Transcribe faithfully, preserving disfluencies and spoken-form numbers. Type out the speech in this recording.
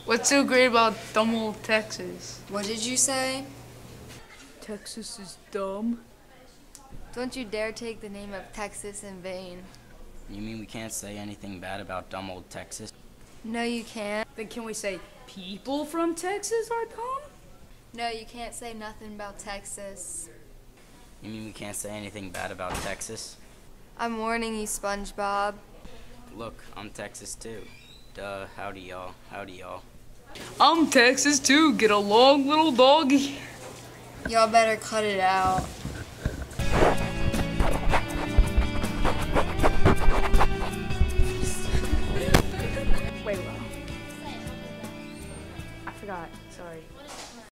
What's so great about dumb old Texas? What did you say? Texas is dumb. Don't you dare take the name of Texas in vain. You mean we can't say anything bad about dumb old Texas? No, you can't. Then can we say people from Texas are dumb? No, you can't say nothing about Texas. You mean we can't say anything bad about Texas? I'm warning you, SpongeBob. Look, I'm Texas too. Duh, howdy y'all, howdy y'all. I'm Texas too. Get along, little doggy. Y'all better cut it out. Wait, wow. I forgot. Sorry.